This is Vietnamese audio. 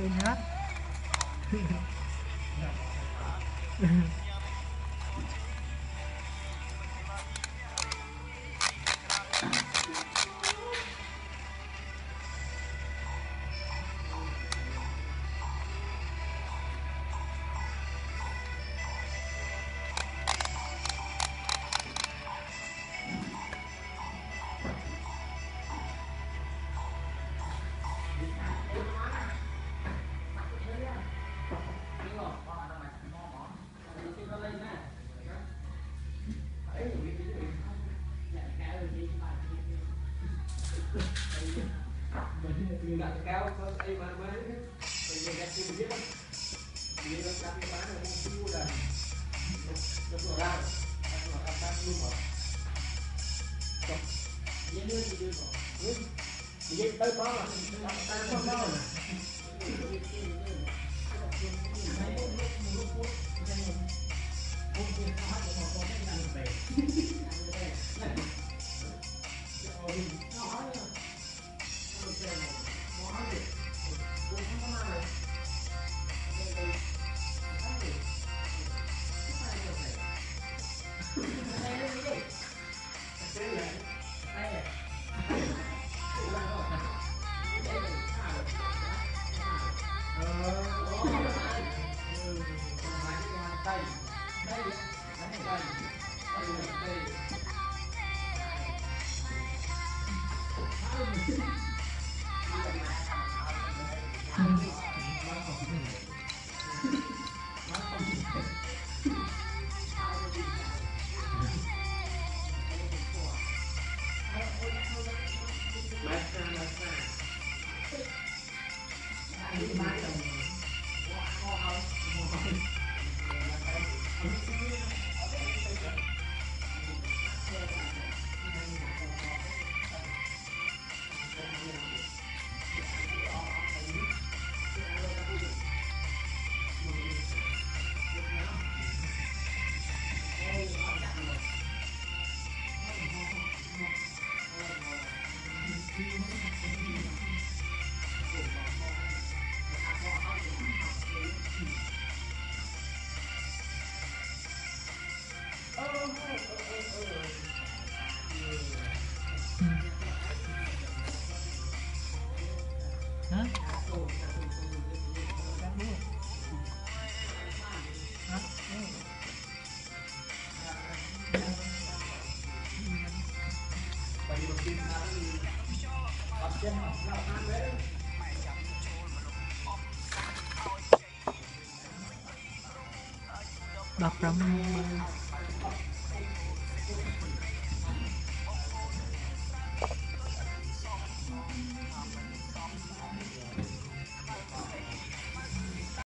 lên hết. Mình đặt cao có ai mà mình đặt kim biết đi nó đặt cái bán nó không mua là nó ra nó ăn luôn mà vậy nữa thì được rồi vậy tới đó là ta không đó Bọc rộng